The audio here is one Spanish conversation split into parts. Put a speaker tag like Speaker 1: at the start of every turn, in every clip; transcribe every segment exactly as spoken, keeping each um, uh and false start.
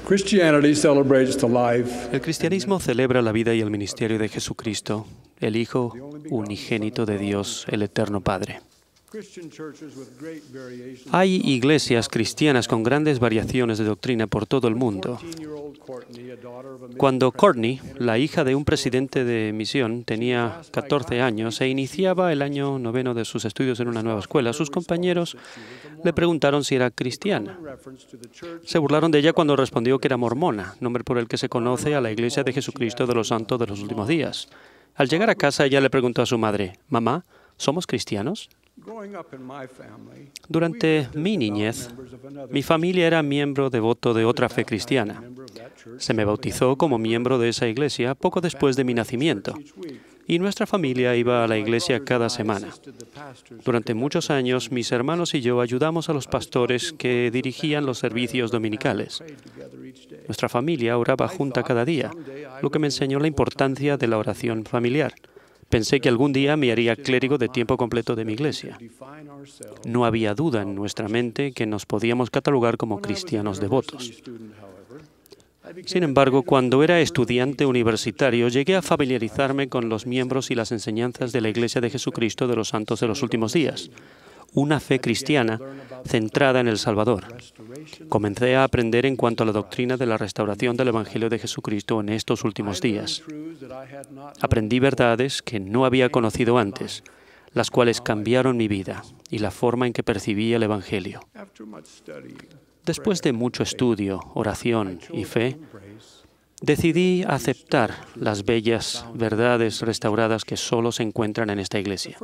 Speaker 1: Christianity celebrates the life.
Speaker 2: El cristianismo celebra la vida y el ministerio de Jesucristo, el Hijo unigénito de Dios, el Eterno Padre. Hay iglesias cristianas con grandes variaciones de doctrina por todo el mundo. Cuando Courtney, la hija de un presidente de misión, tenía catorce años e iniciaba el año noveno de sus estudios en una nueva escuela, sus compañeros le preguntaron si era cristiana. Se burlaron de ella cuando respondió que era mormona, nombre por el que se conoce a la Iglesia de Jesucristo de los Santos de los Últimos Días. Al llegar a casa, ella le preguntó a su madre, «Mamá, ¿somos cristianos?» Durante mi niñez, mi familia era miembro devoto de otra fe cristiana. Se me bautizó como miembro de esa iglesia poco después de mi nacimiento, y nuestra familia iba a la iglesia cada semana. Durante muchos años, mis hermanos y yo ayudamos a los pastores que dirigían los servicios dominicales. Nuestra familia oraba junta cada día, lo que me enseñó la importancia de la oración familiar. Pensé que algún día me haría clérigo de tiempo completo de mi iglesia. No había duda en nuestra mente que nos podíamos catalogar como cristianos devotos. Sin embargo, cuando era estudiante universitario, llegué a familiarizarme con los miembros y las enseñanzas de la Iglesia de Jesucristo de los Santos de los Últimos Días, una fe cristiana centrada en el Salvador. Comencé a aprender en cuanto a la doctrina de la restauración del Evangelio de Jesucristo en estos últimos días. Aprendí verdades que no había conocido antes, las cuales cambiaron mi vida y la forma en que percibía el Evangelio. Después de mucho estudio, oración y fe, decidí aceptar las bellas verdades restauradas que solo se encuentran en esta iglesia.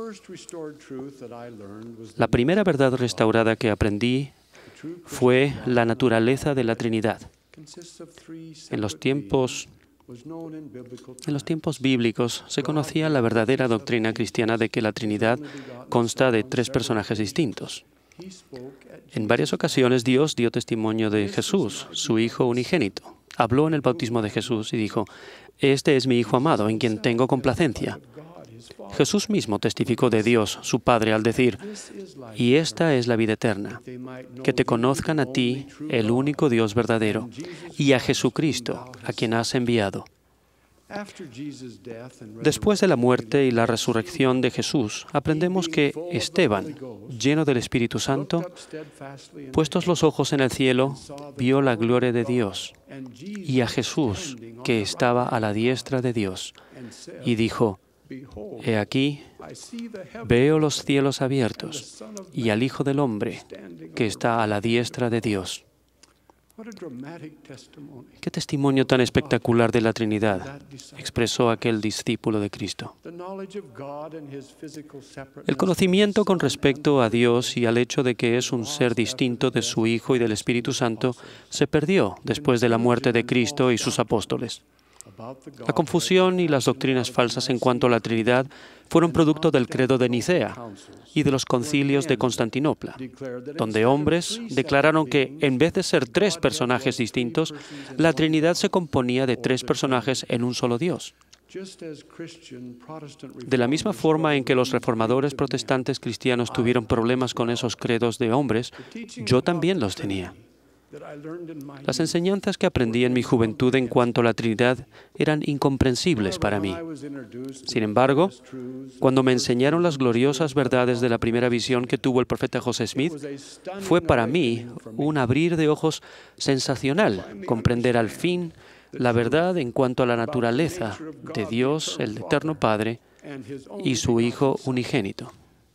Speaker 2: La primera verdad restaurada que aprendí fue la naturaleza de la Trinidad. En los tiempos, en los tiempos bíblicos se conocía la verdadera doctrina cristiana de que la Trinidad consta de tres personajes distintos. En varias ocasiones Dios dio testimonio de Jesús, su Hijo unigénito. Habló en el bautismo de Jesús y dijo, «Este es mi Hijo amado, en quien tengo complacencia». Jesús mismo testificó de Dios, su Padre, al decir, «Y esta es la vida eterna, que te conozcan a ti, el único Dios verdadero, y a Jesucristo, a quien has enviado». Después de la muerte y la resurrección de Jesús, aprendemos que Esteban, lleno del Espíritu Santo, puestos los ojos en el cielo, vio la gloria de Dios y a Jesús, que estaba a la diestra de Dios, y dijo, «He aquí, veo los cielos abiertos y al Hijo del Hombre, que está a la diestra de Dios». ¿Qué testimonio tan espectacular de la Trinidad expresó aquel discípulo de Cristo? El conocimiento con respecto a Dios y al hecho de que es un ser distinto de su Hijo y del Espíritu Santo se perdió después de la muerte de Cristo y sus apóstoles. La confusión y las doctrinas falsas en cuanto a la Trinidad fueron producto del credo de Nicea y de los concilios de Constantinopla, donde hombres declararon que, en vez de ser tres personajes distintos, la Trinidad se componía de tres personajes en un solo Dios. De la misma forma en que los reformadores protestantes cristianos tuvieron problemas con esos credos de hombres, yo también los tenía. Las enseñanzas que aprendí en mi juventud en cuanto a la Trinidad eran incomprensibles para mí. Sin embargo, cuando me enseñaron las gloriosas verdades de la primera visión que tuvo el profeta José Smith, fue para mí un abrir de ojos sensacional comprender al fin la verdad en cuanto a la naturaleza de Dios, el Eterno Padre, y su Hijo unigénito.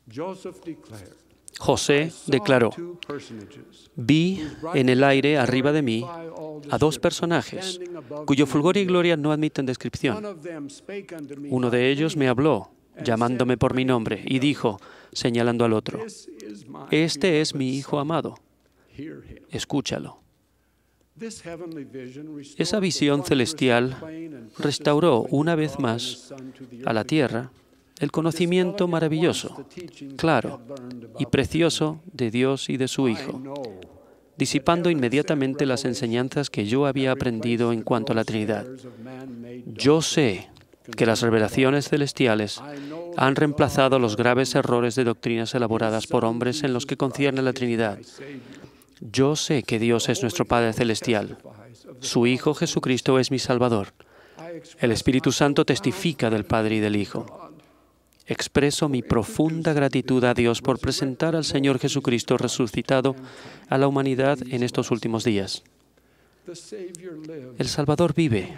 Speaker 2: José declaró, «Vi en el aire arriba de mí a dos personajes, cuyo fulgor y gloria no admiten descripción. Uno de ellos me habló, llamándome por mi nombre, y dijo, señalando al otro, «Este es mi Hijo amado, escúchalo». Esa visión celestial restauró una vez más a la tierra el conocimiento maravilloso, claro y precioso de Dios y de su Hijo, disipando inmediatamente las enseñanzas que yo había aprendido en cuanto a la Trinidad. Yo sé que las revelaciones celestiales han reemplazado los graves errores de doctrinas elaboradas por hombres en los que concierne la Trinidad. Yo sé que Dios es nuestro Padre Celestial Su Hijo Jesucristo es mi Salvador. El Espíritu Santo testifica del Padre y del Hijo. Expreso mi profunda gratitud a Dios por presentar al Señor Jesucristo resucitado a la humanidad en estos últimos días. El Salvador vive.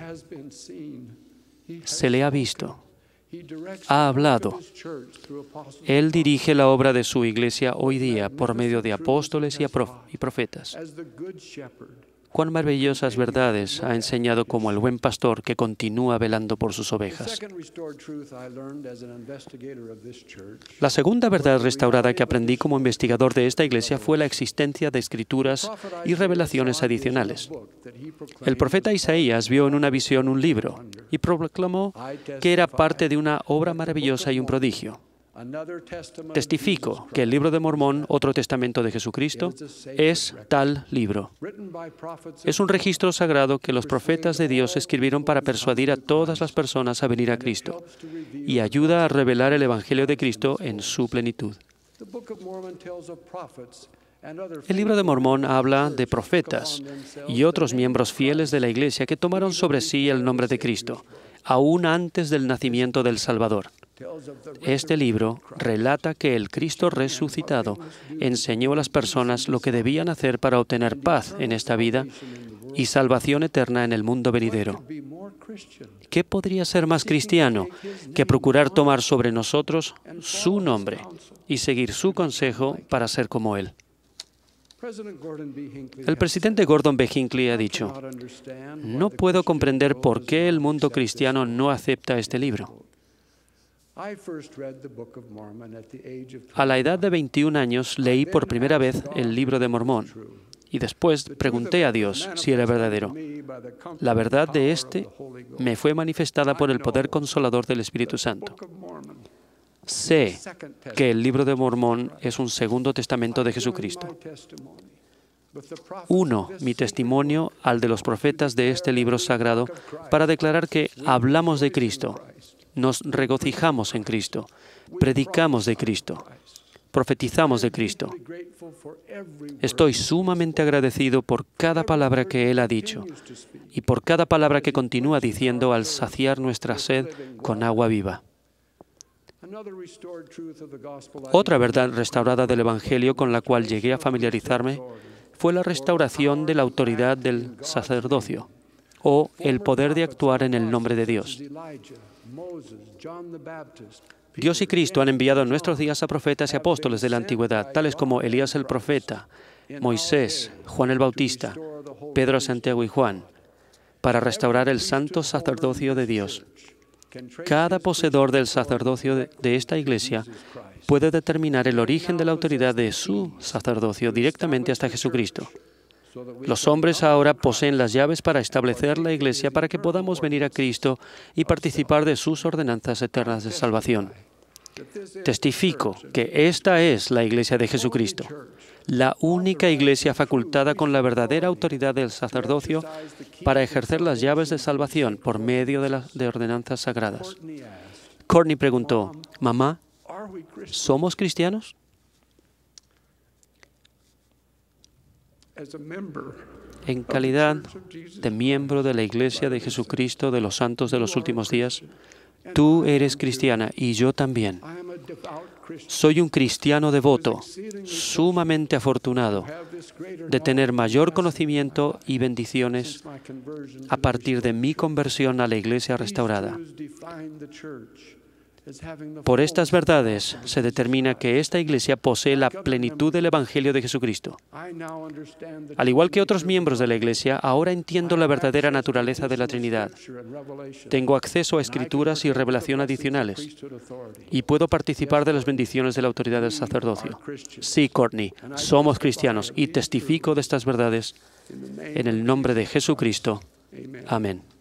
Speaker 2: Se le ha visto. Ha hablado. Él dirige la obra de su Iglesia hoy día por medio de apóstoles y profetas. Cuán maravillosas verdades ha enseñado como el buen pastor que continúa velando por sus ovejas. La segunda verdad restaurada que aprendí como investigador de esta iglesia fue la existencia de escrituras y revelaciones adicionales. El profeta Isaías vio en una visión un libro y proclamó que era parte de una obra maravillosa y un prodigio. Testifico que el libro de Mormón, otro testamento de Jesucristo, es tal libro. Es un registro sagrado que los profetas de Dios escribieron para persuadir a todas las personas a venir a Cristo y ayuda a revelar el Evangelio de Cristo en su plenitud. El libro de Mormón habla de profetas y otros miembros fieles de la Iglesia que tomaron sobre sí el nombre de Cristo, aún antes del nacimiento del Salvador. Este libro relata que el Cristo resucitado enseñó a las personas lo que debían hacer para obtener paz en esta vida y salvación eterna en el mundo venidero. ¿Qué podría ser más cristiano que procurar tomar sobre nosotros su nombre y seguir su consejo para ser como Él? El presidente Gordon B. Hinckley ha dicho: "No puedo comprender por qué el mundo cristiano no acepta este libro". A la edad de veintiún años leí por primera vez el libro de Mormón y después pregunté a Dios si era verdadero. La verdad de este me fue manifestada por el poder consolador del Espíritu Santo. Sé que el libro de Mormón es un segundo testamento de Jesucristo. Uno mi testimonio al de los profetas de este libro sagrado para declarar que hablamos de Cristo, nos regocijamos en Cristo, predicamos de Cristo, profetizamos de Cristo. Estoy sumamente agradecido por cada palabra que Él ha dicho y por cada palabra que continúa diciendo al saciar nuestra sed con agua viva. Otra verdad restaurada del Evangelio con la cual llegué a familiarizarme fue la restauración de la autoridad del sacerdocio, o el poder de actuar en el nombre de Dios. Dios y Cristo han enviado en nuestros días a profetas y apóstoles de la antigüedad, tales como Elías el profeta, Moisés, Juan el Bautista, Pedro, Santiago y Juan, para restaurar el santo sacerdocio de Dios. Cada poseedor del sacerdocio de, de esta iglesia puede determinar el origen de la autoridad de su sacerdocio directamente hasta Jesucristo. Los hombres ahora poseen las llaves para establecer la iglesia para que podamos venir a Cristo y participar de sus ordenanzas eternas de salvación. Testifico que esta es la iglesia de Jesucristo, la única iglesia facultada con la verdadera autoridad del sacerdocio para ejercer las llaves de salvación por medio de las de ordenanzas sagradas. Courtney preguntó: "Mamá, ¿somos cristianos?" En calidad de miembro de la Iglesia de Jesucristo de los Santos de los Últimos Días, tú eres cristiana y yo también. Soy un cristiano devoto, sumamente afortunado de tener mayor conocimiento y bendiciones a partir de mi conversión a la Iglesia restaurada. Por estas verdades se determina que esta Iglesia posee la plenitud del Evangelio de Jesucristo. Al igual que otros miembros de la Iglesia, ahora entiendo la verdadera naturaleza de la Trinidad. Tengo acceso a escrituras y revelación adicionales y puedo participar de las bendiciones de la autoridad del sacerdocio. Sí, Courtney, somos cristianos y testifico de estas verdades en el nombre de Jesucristo. Amén.